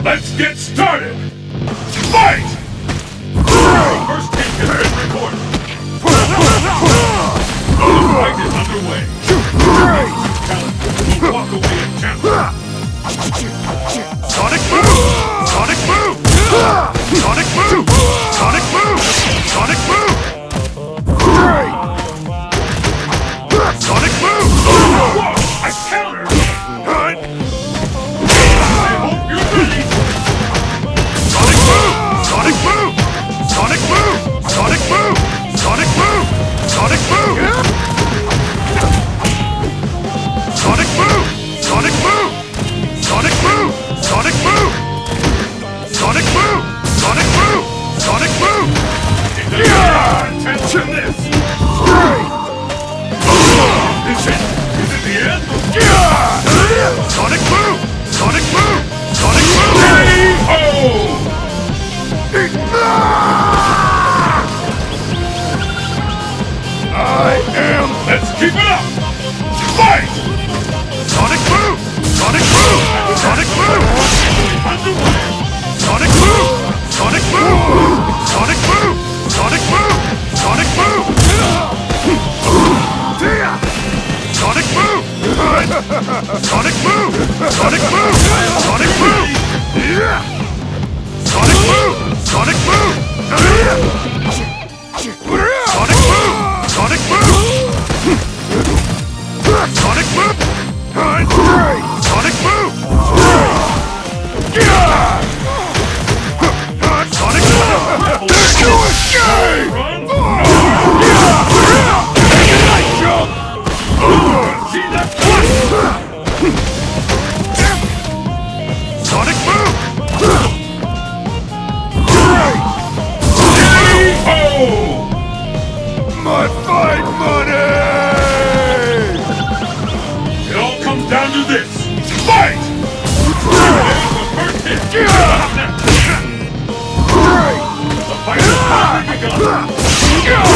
Let's get started! Fight! First hit has been recorded. The fight is underway. Talent will walk away as champion. Sonic Boom! Sonic Boom! Sonic Boom! Sonic Boom! Sonic Boom! Sonic Boom! Whoa! I counter! I hope you're ready! Sonic Boom! Sonic Boom! Sonic Boom! Sonic Boom! Sonic Boom! Sonic Boom! Sonic Boom! Sonic Boom! Sonic Boom! Sonic Boom! Sonic Boom! Sonic Boom! Sonic Boom! Attention this! Is it the end? Sonic Boom! Sonic Boom! Sonic Boom! K.O. Let's keep it up! Fight! Sonic Boom! Sonic Boom! Sonic Boom! Underway! Sonic Boom! Sonic Boom! Sonic Boom! Sonic Boom! Sonic Boom! Sonic Boom! Sonic Boom! Sonic Boom! Sonic Boom! Sonic Boom! Sonic Boom! Sonic Boom! Sonic Boom! Sonic Boom! Sonic Boom! Sonic Run! See that? Sonic Boom! K.O. My fight money! It all comes down to this. Fight! There's the first hit. The fight has finally begun.